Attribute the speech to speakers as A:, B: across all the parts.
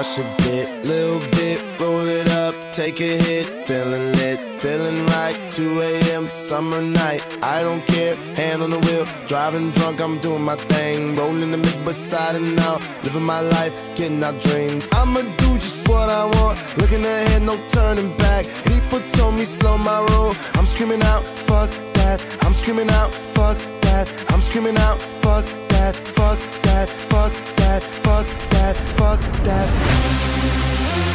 A: Mosh a bit, little bit, roll it up, take a hit, feeling lit, feeling right. 2 a.m. summer night, I don't care, hand on the wheel, driving drunk, I'm doing my thing, rolling the mid beside and out, living my life, getting our dreams. I'ma do just what I want, looking ahead, no turning back. People told me slow my roll, I'm screaming out, fuck that. I'm screaming out, fuck that. I'm screaming out, fuck that, fuck that, fuck that, fuck that, fuck that.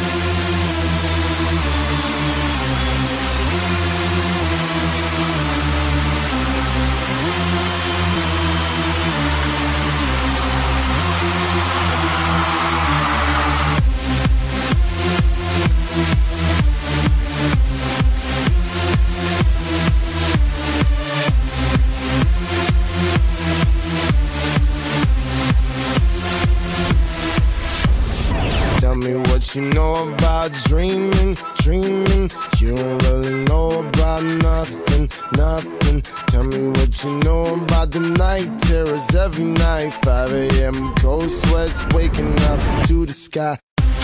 A: Tell me what you know about dreaming, dreaming. You don't really know about nothing, nothing. Tell me what you know about the night terrors every night. 5 a.m. cold sweats waking up to the sky.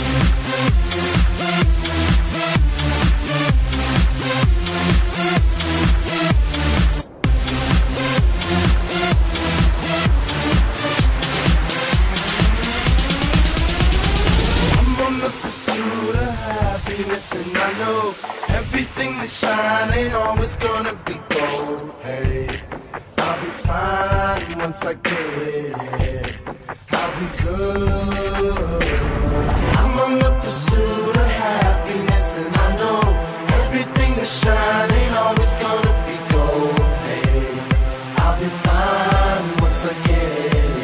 A: And I know everything that shine ain't always gonna be gold. Hey, I'll be fine once I get it. I'll be good. I'm on the pursuit of happiness, and I know everything that shine ain't always gonna be gold. Hey, I'll be fine once I get it.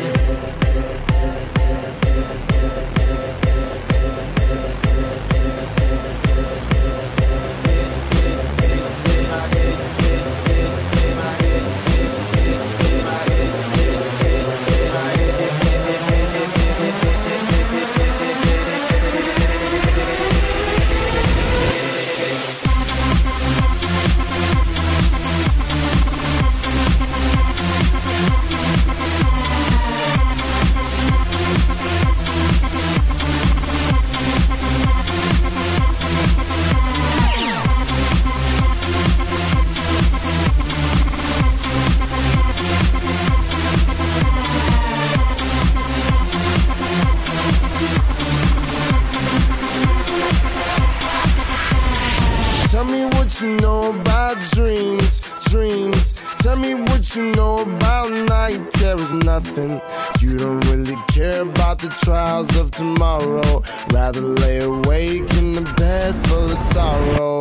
A: Tell me what you know about dreams, dreams. Tell me what you know about night terrors, nothing. You don't really care about the trials of tomorrow. Rather lay awake in the bed full of sorrow.